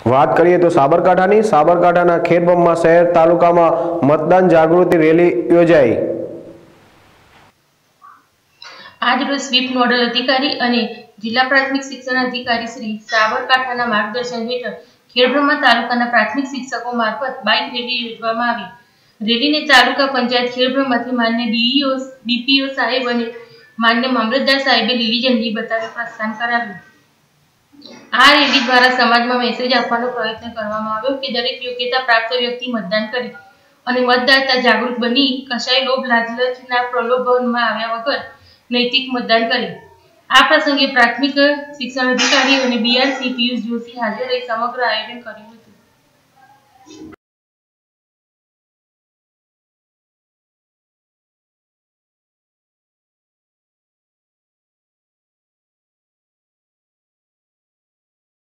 વાત કરીએ તો સાબરકાંઠાના ખેડબ્રહ્મા શહેર તાલુકામાં મતદાન જાગૃતિ રેલી યોજાઈ। आज रोज स्वीप नोडल अधिकारी અને જિલ્લા પ્રાથમિક શિક્ષણ અધિકારી શ્રી સાબરકાંઠાના માર્ગદર્શન હેઠળ ખેડબ્રહ્મા તાલુકાના પ્રાથમિક શિક્ષકો મારફત બાઇક રેલી યોજવામાં આવી। રેલીને તાલુકા પંચાયત ખેડબ્રહ્માથી માન્ય ડીપીઓ સાહેબ અને માન્ય મામલતદાર સાહેબે લીલી ઝંડી બતાવી પ્રસ્થાન કરાવ્યું। આ રેલી દ્વારા સમાજમાં મેસેજ આપવાનો પ્રયત્ન કરવામાં આવ્યો કે દરેક યોગ્યતા પ્રાપ્ત વ્યક્તિ મતદાન કરી અને મતદાતા જાગૃત બની કશાય લોભ લાલચના પ્રલોભનમાં આવ્યા વગર નૈતિક મતદાન કરે। આ પ્રસંગે પ્રાથમિક શિક્ષણ અધિકારી અને બીઆરસી પિયુષ જોશી હાજર રહી સમગ્ર આયોજન કર્યું હતું।